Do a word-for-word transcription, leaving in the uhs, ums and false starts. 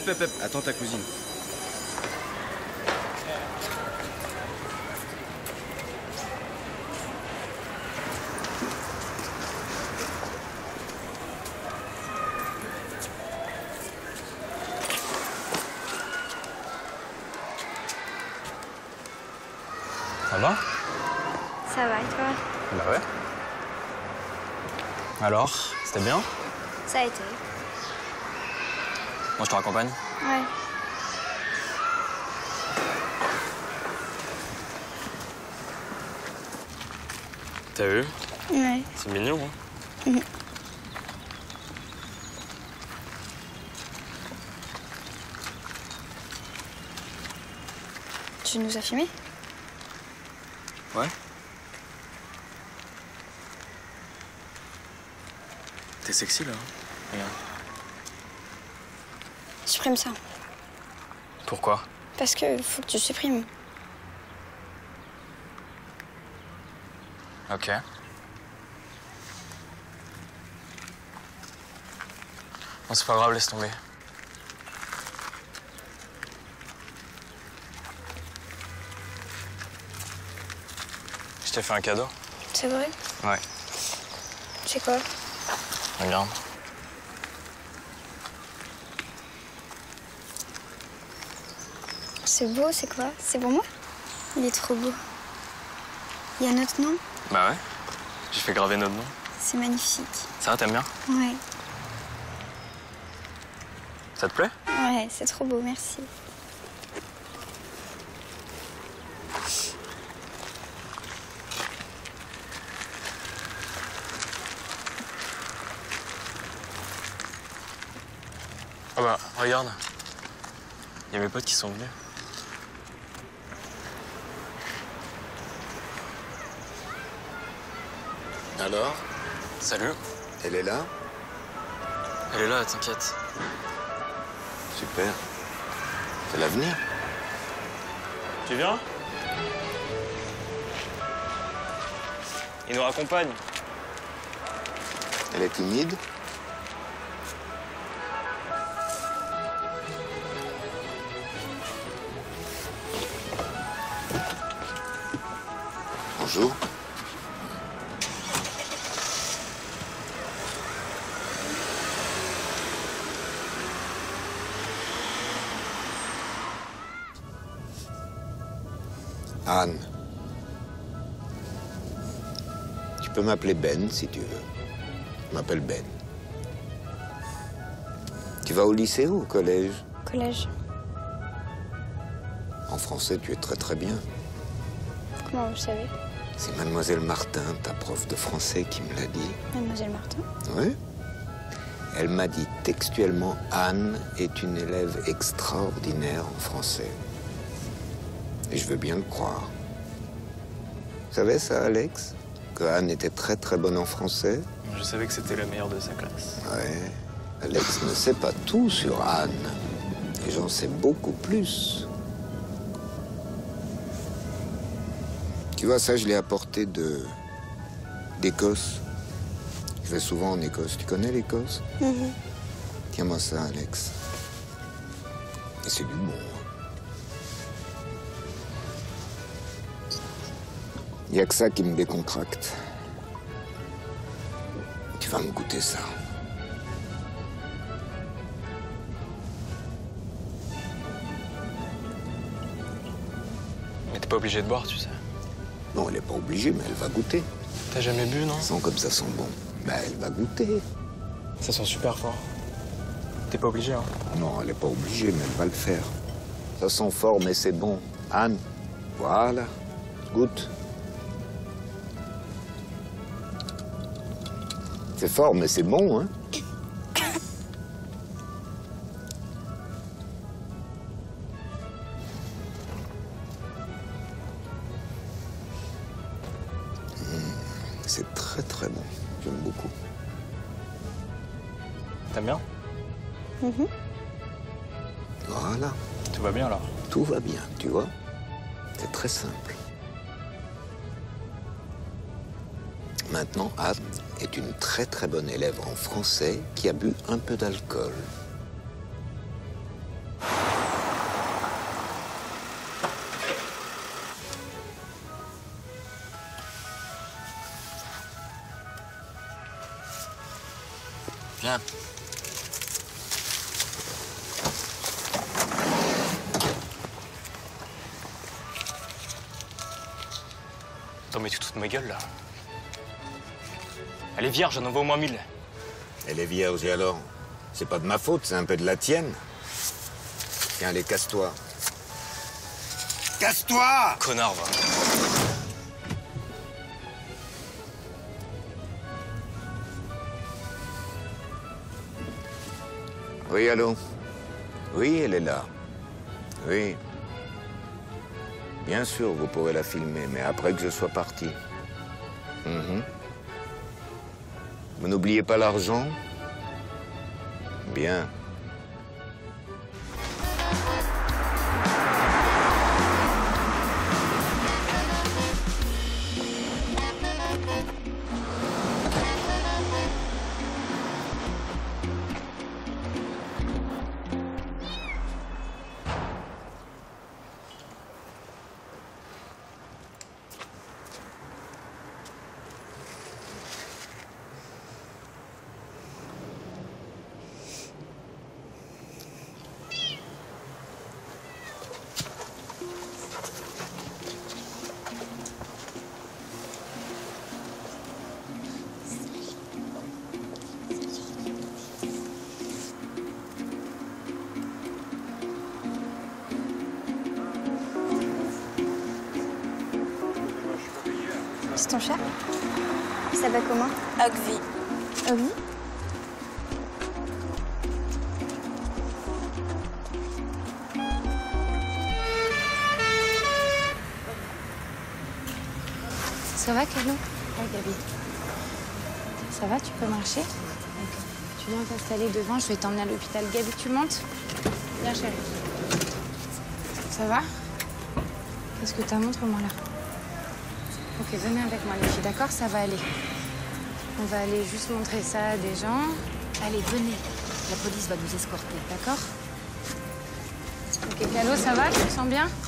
hep, hep. Attends ta cousine. Ça va? Ça va, et toi? Bah ouais. Alors, c'était bien? Ça a été. Moi, je te raccompagne? Ouais. T'as vu? Ouais. C'est mignon, hein? Mmh. Tu nous as filmés? Ouais. T'es sexy, là. Regarde. Supprime ça. Pourquoi? Parce que faut que tu supprimes. Ok. Non, c'est pas grave, laisse tomber. Je t'ai fait un cadeau. C'est vrai? Ouais. C'est quoi? Regarde. C'est beau, c'est quoi? C'est pour moi? Il est trop beau. Il y a notre nom? Bah ouais. J'ai fait graver notre nom. C'est magnifique. Ça va, t'aimes bien? Ouais. Ça te plaît? Ouais, c'est trop beau, merci. Ah bah, regarde. Il y a mes potes qui sont venus. Alors? Salut. Elle est là? Elle est là, t'inquiète. Super. C'est l'avenir. Tu viens? Il nous raccompagne. Elle est timide? Bonjour. Anne. Tu peux m'appeler Ben si tu veux. Je m'appelle Ben. Tu vas au lycée ou au collège? Collège. En français, tu es très très bien. Comment vous savez? C'est Mademoiselle Martin, ta prof de français, qui me l'a dit. Mademoiselle Martin? Oui. Elle m'a dit textuellement, Anne est une élève extraordinaire en français. Et je veux bien le croire. Vous savez ça, Alex? Que Anne était très très bonne en français? Je savais que c'était la meilleure de sa classe. Ouais. Alex ne sait pas tout sur Anne. Et j'en sais beaucoup plus. Tu vois, ça, je l'ai apporté de... d'Écosse. Je vais souvent en Écosse. Tu connais l'Écosse? Mm-hmm. Tiens-moi ça, Alex. Et c'est du bon. Il n'y a que ça qui me décontracte. Tu vas me goûter ça. Mais t'es pas obligé de boire, tu sais. Non, elle n'est pas obligée, mais elle va goûter. T'as jamais bu, non? Sans comme ça sent bon. Ben, elle va goûter. Ça sent super fort. T'es pas obligé, hein? Non, elle n'est pas obligée, mais elle va le faire. Ça sent fort, mais c'est bon. Anne, voilà. Goûte. C'est fort, mais c'est bon, hein? C'est très très bon. J'aime beaucoup. T'aimes bien? Mm-hmm. Voilà. Tout va bien, alors? Tout va bien, tu vois. C'est très simple. Maintenant, Anne est une très très bonne élève en français qui a bu un peu d'alcool. Viens. Attends, mais tu te fous de ma gueule, là? Elle est vierge, j'en envoie au moins mille. Elle est vierge, et alors? C'est pas de ma faute, c'est un peu de la tienne. Tiens, allez, casse-toi. Casse-toi! Connard, va. Oui, allô? Oui, elle est là. Oui. Bien sûr, vous pourrez la filmer, mais après que je sois parti. Mhm. Vous n'oubliez pas l'argent? Bien. C'est ton chat? Il s'appelle comment? Ogvi. Ogvi? Ça va, Calo? Ouais, Gabi. Ça va, tu peux marcher? Ok. Tu viens t'installer devant, je vais t'emmener à l'hôpital. Gabi, tu montes? Viens, chérie. Ça va? Qu'est-ce que t'as? Montre-moi là. Ok, venez avec moi, les filles, d'accord? Ça va aller. On va aller juste montrer ça à des gens. Allez, venez. La police va nous escorter, d'accord? Ok, Calo, ça va? Tu te sens bien?